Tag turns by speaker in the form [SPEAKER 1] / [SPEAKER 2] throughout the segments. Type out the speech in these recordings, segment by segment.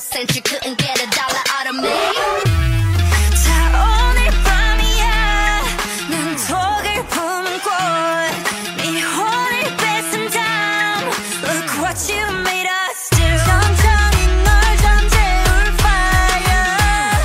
[SPEAKER 1] cent you couldn't get a dollar out of me.
[SPEAKER 2] 자 오늘 밤이야 난 독을 품은 꽃 네 혼을 뺏은 다음 Look what you made us do 천천히 널 잠재울 fire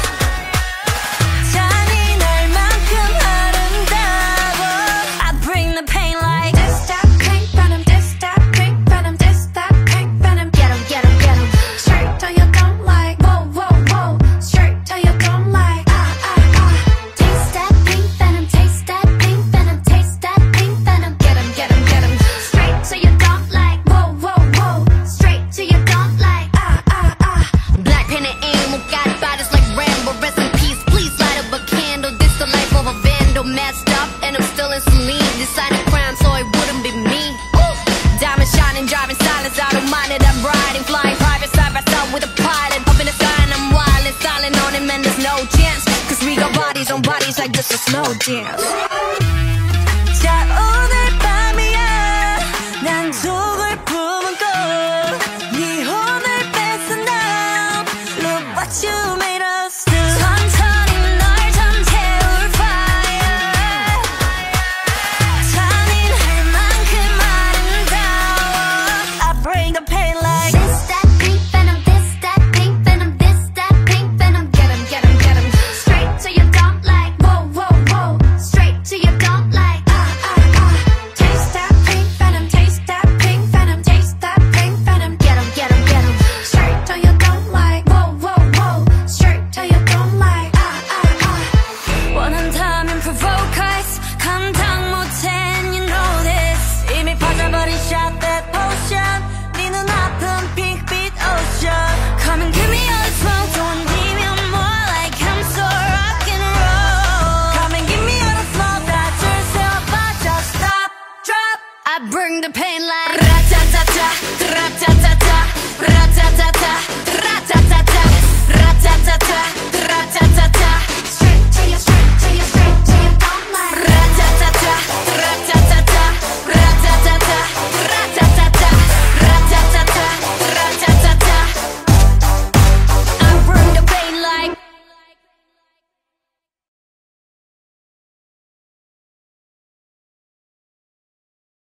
[SPEAKER 2] 잔인할만큼 아름다워 I bring the pain like This that pink venom This that pink venom This that pink venom
[SPEAKER 1] Get 'em, get 'em, get 'em.
[SPEAKER 2] Straight till you don't like Whoa, whoa, whoa Straight till you don't like
[SPEAKER 1] Taste that pink venom, taste that pink venom, taste that pink venom.
[SPEAKER 2] Get 'em, get 'em, get 'em
[SPEAKER 1] Straight till you don't like.
[SPEAKER 2] Whoa, whoa, whoa
[SPEAKER 1] Straight till you don't like. Blackpink and emo got bodies like Rambo. Rest in peace, please light up a candle. This the life of a vandal, messed up, and I'm still in Celine. Deciding crime, so it wouldn't be me. Ooh. Diamond shining, driving silence. I don't mind it. I'm riding, flying private side by side with a pilot. Up in the sky and I'm wild and silent on him, and there's no chance. Cause we got bodies on bodies like this a slow dance.
[SPEAKER 2] 자 오늘 밤이야 난 독을 품은 꽃네 혼을 뺏은 다음 Look what you